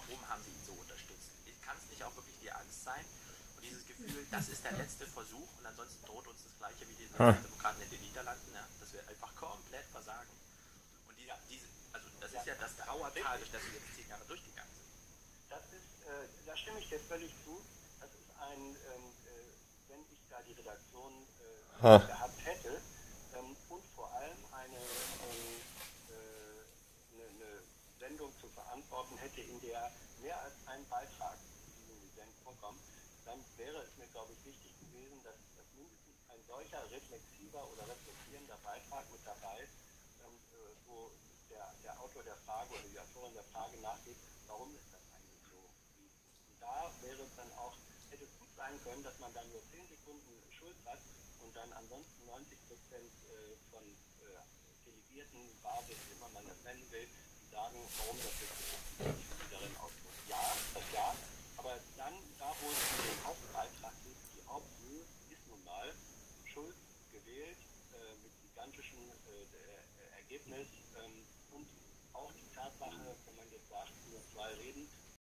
warum haben sie ihn so unterstützt? Kann es nicht auch wirklich die Angst sein? Und dieses Gefühl, das ist der letzte Versuch und ansonsten droht uns das Gleiche wie die Sozialdemokraten in den Niederlanden, ja, dass wir einfach komplett versagen. Und also das ist ja das Trauertal, durch das wir jetzt 10 Jahre durchgegangen sind. Da stimme ich dir völlig zu. Das ist wenn ich da die Redaktion gehabt hätte und vor allem eine Sendung zu verantworten hätte, in der mehr als ein Beitrag zu diesem Event vorkommt, dann wäre es mir, glaube ich, wichtig gewesen, dass mindestens ein solcher reflexiver oder reflektierender Beitrag mit dabei ist, wo der Autor der Frage oder die Autorin der Frage nachgeht, warum ist das eigentlich so? Und da wäre es dann auch, hätte es gut sein können, dass man dann nur 10 Sekunden Schuld hat und dann ansonsten 90% von Delegierten, Basis, wie immer man das nennen will, die sagen, warum das jetzt nicht darin ausdrückt. Ja, aber dann, da wo es um den Hauptbeitrag geht, die Hauptmühe ist nun mal Schulz gewählt mit gigantischem Ergebnis und auch die Tatsache, wenn man jetzt sagt, nur 2 Reden,